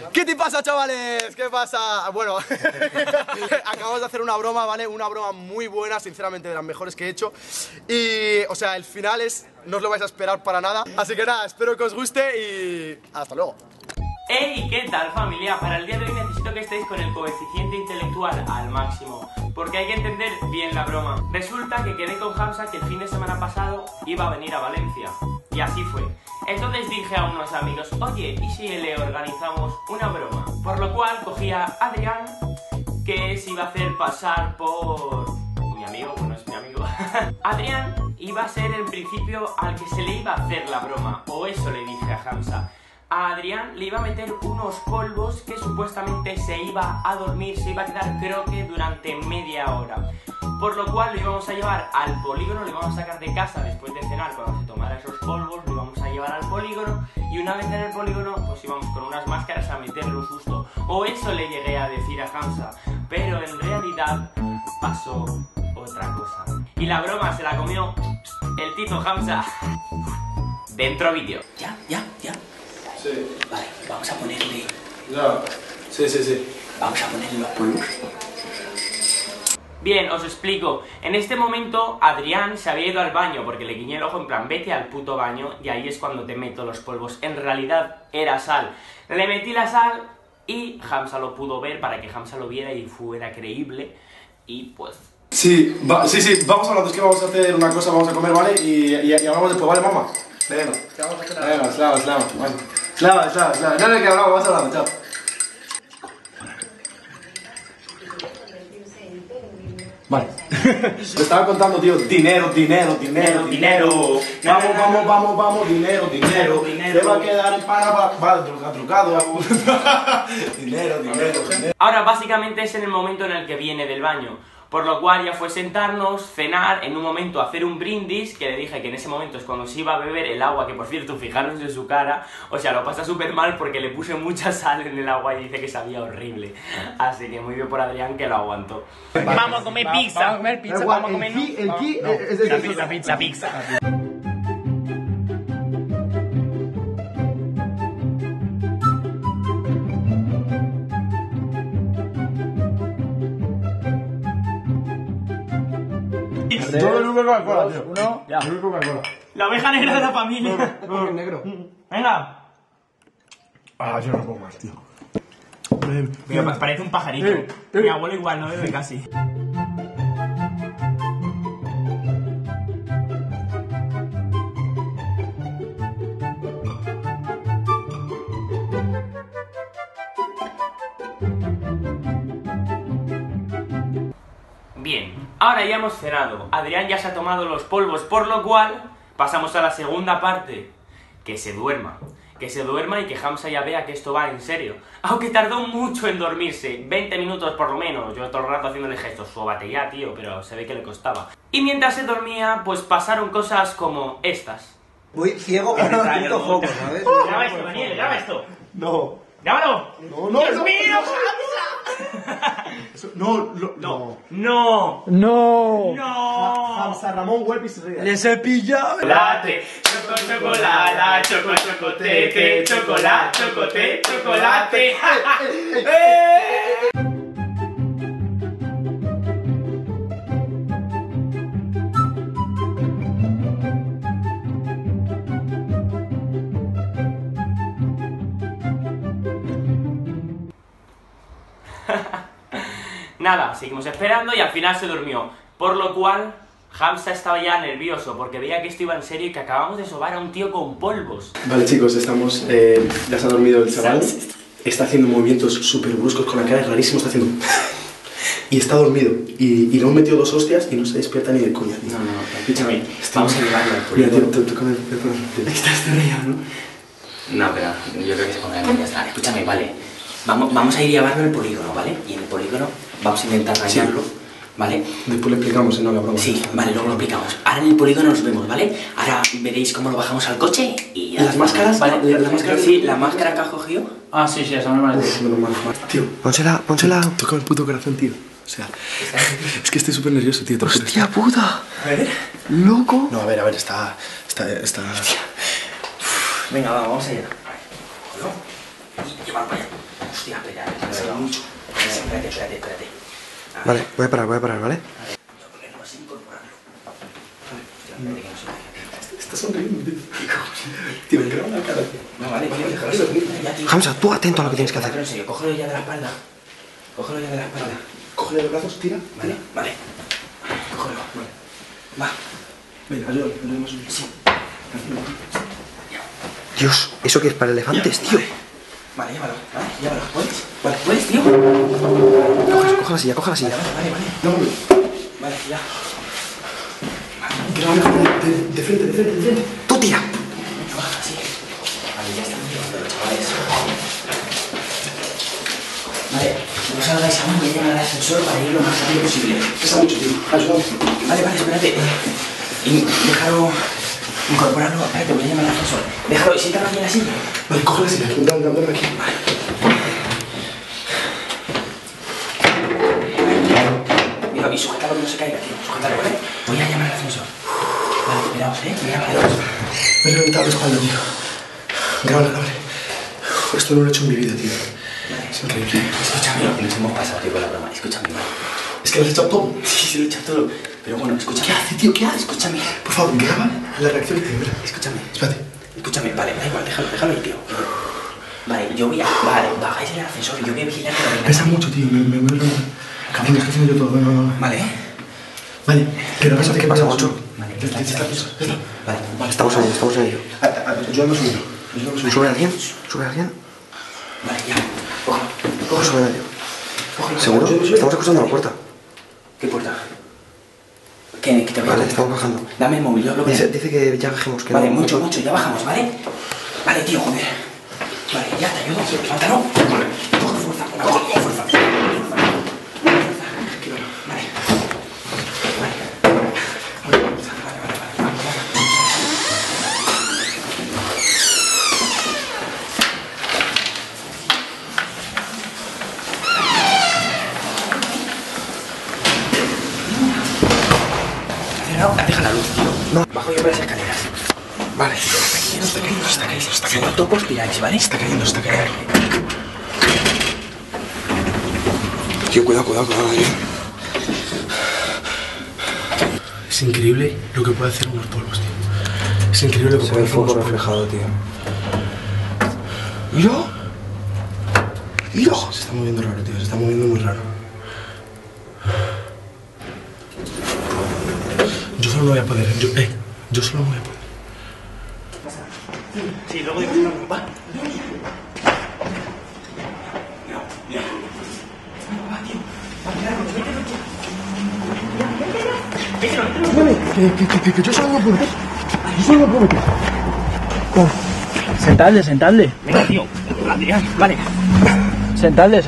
¿Qué te pasa, chavales? ¿Qué pasa? Bueno, acabamos de hacer una broma, ¿vale? Una broma muy buena, sinceramente, de las mejores que he hecho. Y, o sea, el final no os lo vais a esperar para nada. Así que nada, espero que os guste y hasta luego. ¡Hey! ¿Qué tal, familia? Para el día de hoy necesito que estéis con el coeficiente intelectual al máximo, porque hay que entender bien la broma. Resulta que quedé con Hamza que el fin de semana pasado iba a venir a Valencia, y así fue. Entonces dije a unos amigos, oye, ¿y si le organizamos una broma? Por lo cual cogí a Adrián, que se iba a hacer pasar por mi amigo, bueno, es mi amigo. Adrián iba a ser en principio al que se le iba a hacer la broma, o eso le dije a Hamza. A Adrián le iba a meter unos polvos que supuestamente se iba a dormir, se iba a quedar croque durante media hora. Por lo cual lo íbamos a llevar al polígono, lo íbamos a sacar de casa después de cenar cuando se tomara esos polvos, lo íbamos a llevar al polígono y una vez en el polígono pues íbamos con unas máscaras a meterle un susto. O eso le llegué a decir a Hamza, pero en realidad pasó otra cosa. Y la broma se la comió el tito Hamza. Dentro vídeo. ¿Ya? Sí. Vale, vamos a ponerle... Ya. Sí. Vamos a ponerle los polvos. Bien, os explico. En este momento Adrián se había ido al baño porque le guiñé el ojo en plan, vete al puto baño y ahí es cuando te meto los polvos. En realidad era sal. Le metí la sal y Hamza lo pudo ver para que Hamza lo viera y fuera creíble. Y pues... Sí, vamos hablando, es que vamos a hacer una cosa, vamos a comer, ¿vale? Y hablamos después, ¿vale, mamá? Venga. ¿Qué vamos a hacer? Venga, slava. Bueno. Slava. No, que hablamos, vamos hablando, chao. Vale. Te estaba contando, tío, dinero. Dinero. Vamos, dinero. Te va a quedar en pana para trucado. Dinero. Ahora básicamente es en el momento en el que viene del baño. Por lo cual ya fue sentarnos, cenar, en un momento hacer un brindis, que le dije que en ese momento es cuando se iba a beber el agua, que por cierto, fijaros en su cara, o sea, lo pasa súper mal porque le puse mucha sal en el agua y dice que sabía horrible. Así que muy bien por Adrián que lo aguantó. Vamos a comer pizza. Vamos a comer pizza, vamos a comer... La pizza. Todo el Coca-Cola, tío. Uno, ya. Coca-Cola. La oveja negra de la familia. No, negro. Venga. Ah, yo no puedo más, tío. Mira, parece un pajarito. Mi abuelo igual no bebe casi. Bien, ahora ya hemos cenado. Adrián ya se ha tomado los polvos, por lo cual pasamos a la segunda parte. Que se duerma y que Hamza ya vea que esto va en serio. Aunque tardó mucho en dormirse, 20 minutos por lo menos. Yo todo el rato haciéndole gestos, sóbate ya, tío, pero se ve que le costaba. Y mientras se dormía, pues pasaron cosas como estas. Voy ciego con el puto foco, ¿sabes? Graba esto, Daniel, graba esto. No. ¡Grábalo! No, ¡Dios mío, Hamza! No. Hamza Ramón Huelpis Ríos. ¡Les he pillado! Chocolate, chocolate, chocotete, chocolate. Nada, seguimos esperando y al final se durmió. Por lo cual, Hamza estaba ya nervioso porque veía que esto iba en serio y que acabamos de sobar a un tío con polvos. Vale, chicos, estamos. Ya se ha dormido el chaval. Está haciendo movimientos súper bruscos con la cara, es rarísimo, está haciendo. Y está dormido. Y le hemos metido 2 hostias y no se despierta ni de coña. No, escúchame, vamos a llevarlo al Mira, tío, polígono. toca el. Estás rayado, ¿no? No, pero yo creo que se pondrá ya está. Escúchame, vale. Vamos a ir a llevarlo al polígono, ¿vale? Y en el polígono vamos a intentar rayarlo, ¿vale? Después le explicamos, ¿no? La broma. Sí, vale, luego lo explicamos. Ahora en el polígono nos vemos, ¿vale? Ahora veréis cómo lo bajamos al coche y ya. ¿Las máscaras? ¿Vale? ¿La máscara? Sí, la máscara que has cogido. Ah, sí, esa me parece. Uf, menos mal. Tío, pónsela. Toca el puto corazón, tío. O sea, es que estoy súper nervioso, tío. ¡Hostia puta! A ver. ¡Loco! No, a ver, está... Venga, vamos allá. Y llevarlo allá. Hostia, espera, mucho. Espérate. Vale, voy a parar, ¿vale? Vamos a ponerlo así, incorporarlo. Espérate que no se vea. Estás sonriendo, tío. Tío, me graba la cara, tío. No, vale, tío, déjalo ya, tío. Hamza, tú atento a lo que tienes que hacer. En serio, cógelo ya de la espalda. Cógele los brazos, tira. Vale. Cógelo. Va. Venga, ayúdame más o menos. Sí. Dios, ¿eso qué es para elefantes, tío? Vale, llévalo. ¿Puedes? Vale, ¿puedes, tío? Coge la silla. Vale. Dámelo. Vale, ya. De frente. Tú tira. Así. Vale, ya están llevándolo, chavales. Vale, no salgáis aún, voy a llamar al ascensor para ir lo más rápido posible. Pesa mucho, tío. Ayúdame. Vale, espérate. Y déjalo incorporarlo. Espérate, voy a llamar al ascensor. Déjalo, siéntalo aquí en la silla. Vale, coge la silla. Dame aquí. Mira, y sujétalo que no se caiga, tío. Sujétalo, ¿vale? Voy a llamar al ascensor. Vale, esperaos, voy a llamar al ascensor. Me he reventado la espalda, tío. Grábala. Esto no lo he hecho en mi vida, tío. Vale, Es increíble. escúchame, nos hemos pasado, tío, con la broma. Escúchame, vale. Es que lo has echado todo. Sí, se lo he echado todo. Pero bueno, escúchame. ¿Qué hace, tío? ¿Qué hace? Escúchame. Por favor, graba la reacción que tiene. Escúchame. Espérate. Escúchame, vale, da igual, déjalo ahí, tío. Vale, Vale, bajáis en el ascensor y yo voy a vigilar que no venga. Pesa mucho, tío. Me voy a... Cabrón, estoy haciendo yo todo. No. Vale, Vale, pero pásate, ¿qué pasa, macho? Vale, Ya está. Vale, Estamos en ello. Ayúdame a subirlo. Sube a alguien. Vale, ya. Cógelo. Sube a alguien. ¿Seguro? Estamos escuchando la puerta. ¿Qué puerta? Que te voy a... Vale, estamos bajando. Dame el móvil, yo hablo con él. Dice que ya bajemos. Que Vale, no- mucho, ya bajamos, ¿vale? Vale, tío, joder. Vale, ya te ayudo. Levántalo. Coge fuerza. Coge fuerza. Vale. Deja la luz, tío. No. Bajo yo por las escaleras. Vale. Está cayendo. Topos piráis, ¿vale? Está cayendo. Tío, cuidado, tío. Es increíble lo que puede hacer unos polvos, tío. Es increíble lo que Se ve puede el hacer unos foco polvos. reflejado, tío. Mira. Se está moviendo raro, tío. Se está moviendo muy raro. Yo solo no voy a poder. Yo solo no voy a poder. Sí, luego digo, va. Que yo solo no puedo meter. Sentadle. Venga, tío. Adrián, vale. Sentadle.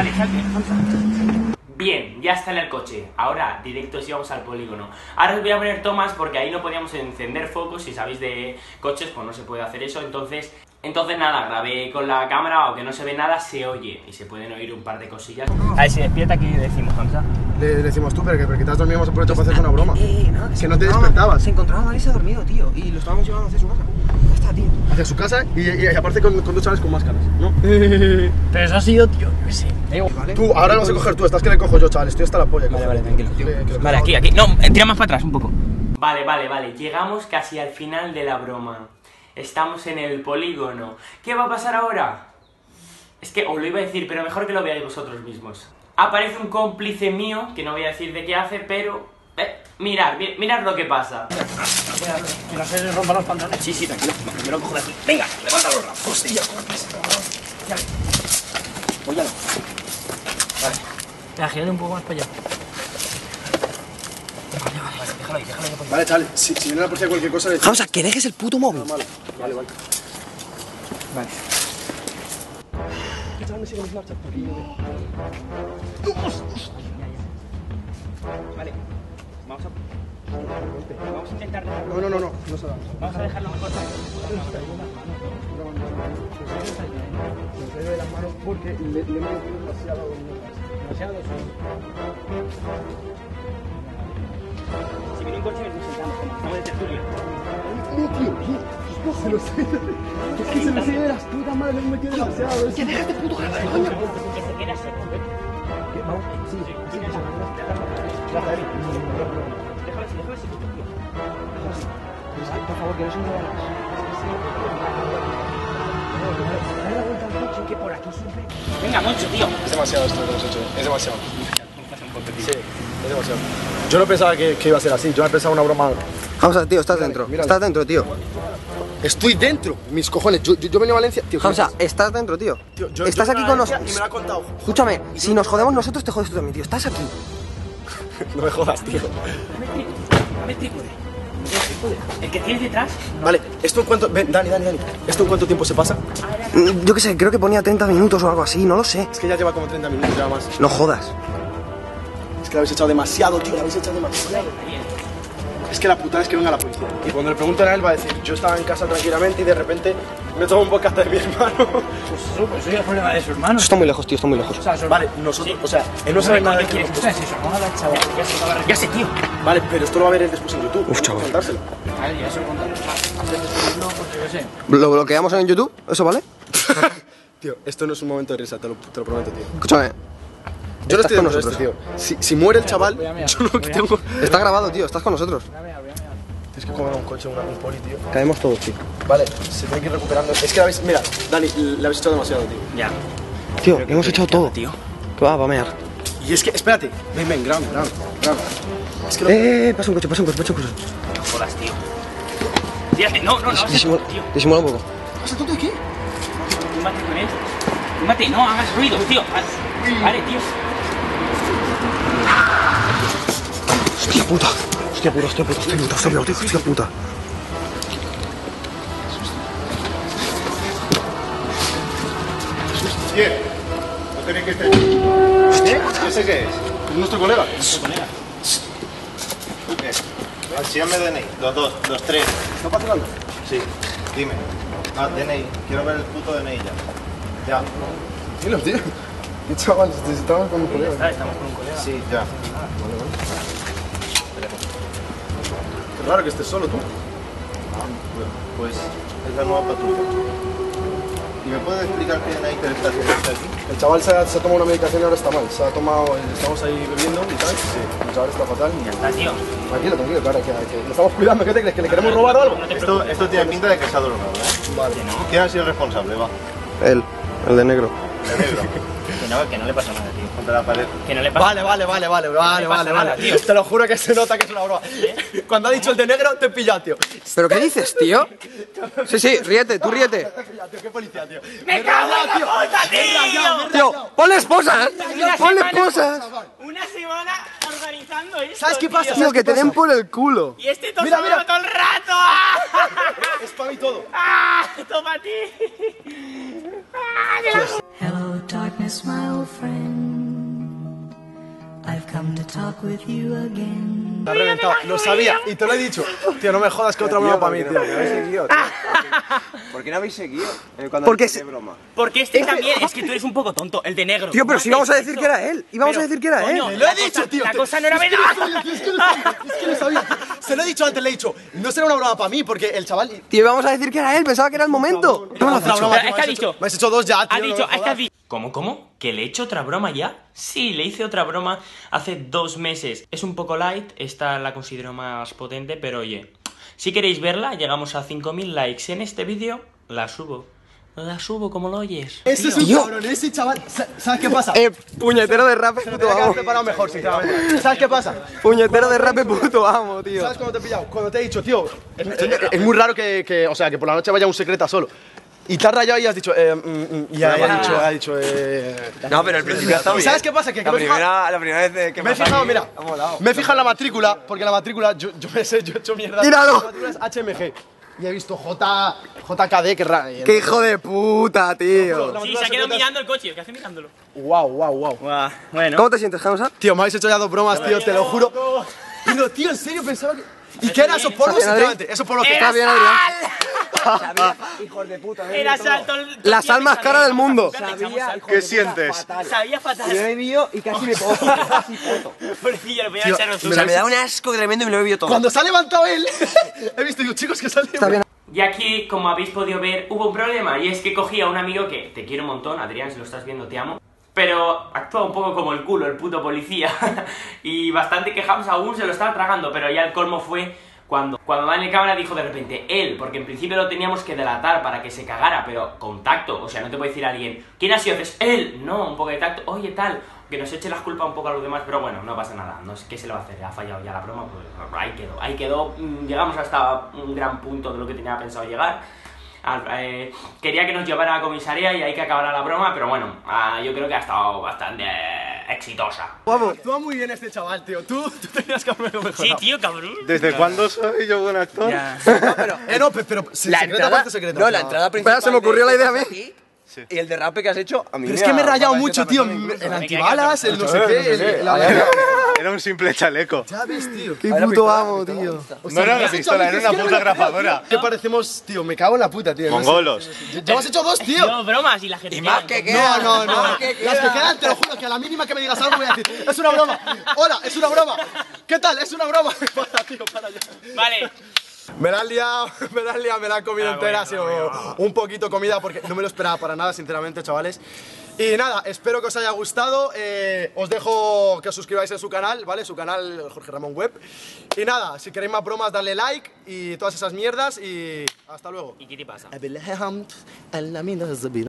Bien, ya está en el coche. Ahora, directos íbamos al polígono. Ahora os voy a poner tomas porque ahí no podíamos encender focos. Si sabéis de coches, pues no se puede hacer eso. Entonces nada, grabé con la cámara, aunque no se ve nada, se oye. Y se pueden oír un par de cosillas. A ver, si despierta aquí decimos, Hamza. Le decimos tú, pero que te has dormido, hemos aprovechado para hacerte una broma. Nada, Que no te despertabas. Se encontraba Marisa dormido, tío. Y lo estábamos llevando hacia su casa. Ya está, tío. Hacia su casa y aparte con dos chavales con máscaras, ¿no? Pero eso ha sido, tío, yo qué sé. Vale. Tú, ahora lo vas a coger tú, estás que le cojo yo, chaval. Estoy hasta la polla. Vale, tranquilo. Vale, Aquí. No, tira más para atrás un poco. Vale. Llegamos casi al final de la broma. Estamos en el polígono. ¿Qué va a pasar ahora? Es que os lo iba a decir, pero mejor que lo veáis vosotros mismos. Aparece un cómplice mío, que no voy a decir de qué hace, pero... mirad lo que pasa. Que no se le rompan los pantalones. Sí, tranquilo. Yo lo cojo de aquí. Venga, levántalo. Hostia, Apóyalo. Vale. La gírale un poco más para allá. Vale, déjalo ahí. Vale, chaval, si viene la policía cualquier cosa... Hamza, que dejes el puto móvil. Vale. Vale. Vamos a intentar dejarlo. No se da. Vamos a dejarlo mejor. Me de las manos porque le hemos metido demasiado. Si viene un coche, nos sentamos. Vamos de tertulia. No, tío, no se lo sé. Es que se me sigue de las putas madres, le hemos metido demasiado. Que dejes de puto grabar, coño. Venga, mucho, tío. Es demasiado esto que hemos hecho, es demasiado. Sí, es demasiado. Yo no pensaba que iba a ser así, yo me pensaba una broma. Hamza, tío, estás dentro. mírale. Estás dentro, tío. Estoy dentro, mis cojones. Yo venía a Valencia, tío. Hamza, estás dentro, tío. Tío, Estás aquí con nosotros. Y me lo ha contado. Escúchame, si nos jodemos nosotros, te jodes tú también, tío. Estás aquí. No me jodas, tío. Dame trípode. El que tienes detrás. Vale, ¿esto en cuánto. Ven, Dani. ¿Esto en cuánto tiempo se pasa? Yo qué sé, creo que ponía 30 minutos o algo así, no lo sé. Es que ya lleva como 30 minutos, ya más. No jodas. Es que le habéis echado demasiado, tío, le habéis echado demasiado. Es que la putada es que venga la policía. Y cuando le preguntan a él va a decir, yo estaba en casa tranquilamente y de repente me tomo un podcast de mi hermano. Pues eso ya es problema de su hermano. Está muy lejos, tío, está muy lejos. O sea, su Vale, nosotros, o sea, él no sabe nada de que ¿Qué es eso? Vamos a la chaval. Ya sé, tío. Vale, pero esto lo va a ver él después en YouTube. Uf, chaval. Contárselo. Vale, ya se lo contaré. Hacer despedirlo porque yo sé. ¿Lo bloqueamos en YouTube? ¿Eso vale? Tío, esto no es un momento de risa, te lo prometo, tío. Escúchame. Yo no Estás estoy con dentro de nosotros. esto, tío. Si muere el chaval, Voy a mear, yo lo que voy a- tengo... Está grabado, tío, estás con nosotros. Tienes que comer un coche, un poli, tío. Caemos todos, tío. Vale, se tiene que ir recuperando. Es que la habéis... Mira, Dani, le habéis echado demasiado, tío. Ya. Tío, hemos echado todo. Tío. Que va a mear. Y es que, espérate. Ven, graba. Es que no... Pasa un coche. No jodas, tío. Tírate. No, Disimula, tío. disimula un poco. ¿Pasa todo aquí? Túmbate con él. Túmbate, no hagas ruido, tío. Vale, tío. Hostia puta. Hostia puta. ¿Quién? No tenéis que estar. ¿Eh? ¿Ese qué es? Es nuestro colega. ¿Tú qué? Enséñame DNI. Los tres. ¿Está vacilando? Sí. Dime. Ah, DNI. Quiero ver el puto DNI ya. Ya. Dilo, tío. Y chaval, estamos con un colega. Estamos con un colega. Sí, ya. Qué raro que estés solo, tú. Pues es la nueva patrulla. ¿Y me puedes explicar qué DNI te está haciendo esto aquí? El chaval se ha tomado una medicación y ahora está mal. Se ha tomado... Estamos ahí bebiendo y tal. Sí. El chaval está fatal. Ya está, tío. Tranquilo, claro, que lo estamos cuidando. ¿Qué te crees? ¿Que le queremos robar o algo? Esto tiene pinta de que se ha drogado, ¿eh? Vale. ¿Quién ha sido el responsable? Va. Él, el de negro. El negro. Que no le pasa nada, tío. Contra la pared. Que no le pasa Vale. Te lo juro que se nota que es una broma. Cuando ha dicho el de negro, te he pillado, tío. ¿Pero qué dices, tío? Sí, ríete, tú ríete. ¿Qué policía, tío? ¡Me cago en la puta, tío! Tío, ponle esposas. Ponle esposas. Una semana organizando esto. ¿Sabes qué pasa? Tío, que te den por el culo. Y este Mira. tosado todo el rato. Es para mí todo. ¡Ah! ¡Toma a ti! Hello, darkness, my old friend. I've come to talk with you again. Te ha reventado, lo sabía y te lo he dicho. Tío, no me jodas que otra broma para mí, tío. ¿Por qué no habéis seguido? Porque ¿Qué broma? Porque este también, es que tú eres un poco tonto, el de negro. Tío, pero si íbamos a decir que era él. Íbamos a decir que era él. Coño, Lo he dicho, tío. La cosa no era verdad. Es que lo sabía. Se lo he dicho antes, le he dicho. No será una broma para mí porque el chaval... Tío, íbamos a decir que era él. Pensaba que era el momento. ¿Qué me lo has Otra hecho? broma, Pero es que ha dicho. Me has hecho dos ya, tío. Ha no me dicho, es que jodas. ha dicho. ¿Cómo? ¿Que le he hecho otra broma ya? Sí, le hice otra broma hace 2 meses. Es un poco light, esta la considero más potente, pero oye, si queréis verla, llegamos a 5000 likes en este vídeo, la subo. La subo como lo oyes. Ese es un Tío. cabrón, ese chaval. ¿Sabes qué pasa? Puñetero de rap, Se lo puto tenía que haber amo. preparado mejor, sinceramente. ¿Sabes qué pasa? Puñetero de rap, puto amo, tío. ¿Sabes cuándo te he pillado? Cuando te he dicho, tío, es muy raro o sea, que por la noche vaya un secreta solo. Y te has rayado y has dicho, y ha dicho, No, pero al principio está ¿Y bien. sabes qué pasa? Que la me he fijado- primera vez que Me he pasa fijado, aquí, mira, ha molado. me he fijado en la matrícula, porque la matrícula, yo me sé, yo he hecho mierda. ¡Míralo! La matrícula es HMG. Y he visto JKD, que raro. ¡Qué hijo de puta, tío! Sí, se ha quedado mirando el coche, ¿qué hace mirándolo? Wow. Bueno. ¿Cómo te sientes, Hamza? Tío, me habéis hecho ya 2 bromas, tío, te lo juro. Pero, tío, en serio pensaba que... ¿Y qué era esos polvos? ¿Está bien, Adri? Sinceramente, esos polvos que... Está bien, Adrián. Hijos de puta, Era salto. La sal más cara del mundo. ¿Qué sientes? Sabía fatal. Yo he bebido y casi me poto. Casi poto. Pobrecillo, le voy a Tío, echar los O sea, me da un asco tremendo y me lo he bebido todo. Cuando se ha levantado él, he visto, digo, chicos, que sale... Está bien. Y aquí, como habéis podido ver, hubo un problema, y es que cogí a un amigo que te quiero un montón, Adrián, si lo estás viendo te amo, pero actúa un poco como el culo, el puto policía, y bastante que Hamza aún se lo estaba tragando, pero ya el colmo fue Cuando va en el cámara dijo de repente él, porque en principio lo teníamos que delatar para que se cagara, pero con tacto, o sea, no te puede decir alguien, ¿quién ha sido? Es él, no, un poco de tacto, oye tal, que nos eche las culpas un poco a los demás, pero bueno, no pasa nada, no sé qué se le va a hacer, ha fallado ya la broma, pues ahí quedó, llegamos hasta un gran punto de lo que tenía pensado llegar. Quería que nos llevara a la comisaría y hay que acabar la broma, pero bueno, yo creo que ha estado bastante exitosa. Vamos, actúa muy bien este chaval, tío. Tú tenías que haberlo mejorado. Sí, tío, cabrón. ¿Desde cuándo soy yo buen actor? Ya. No, pero secreta parte secreta. No, la entrada principal. se me ocurrió la idea a mí. Sí. Y el derrape que has hecho, a mí Pero es que me he rayado mucho, tío. El antibalas, el no sé qué, Era un simple chaleco. Ya ves, tío. Qué puto amo, tío. No era una pistola, era una puta grafadora. ¿Qué parecemos, tío? Me cago en la puta, tío. Mongolos. Ya has hecho dos, tío. No, bromas y la gente. Y más que No, no, no. Las que quedan, te lo juro, que a la mínima que me digas algo voy a decir, es una broma. Hola, es una broma. ¿Qué tal? Es una broma. Para, tío, para allá. Vale. Me la han liado, me la han comido entera, ha sido un poquito comida porque no me lo esperaba para nada, sinceramente, chavales. Y nada, espero que os haya gustado, os dejo que os suscribáis en su canal, ¿vale? Su canal, Jorge Ramón Web. Y nada, si queréis más bromas, dadle like y todas esas mierdas y hasta luego. ¿Y qué te pasa?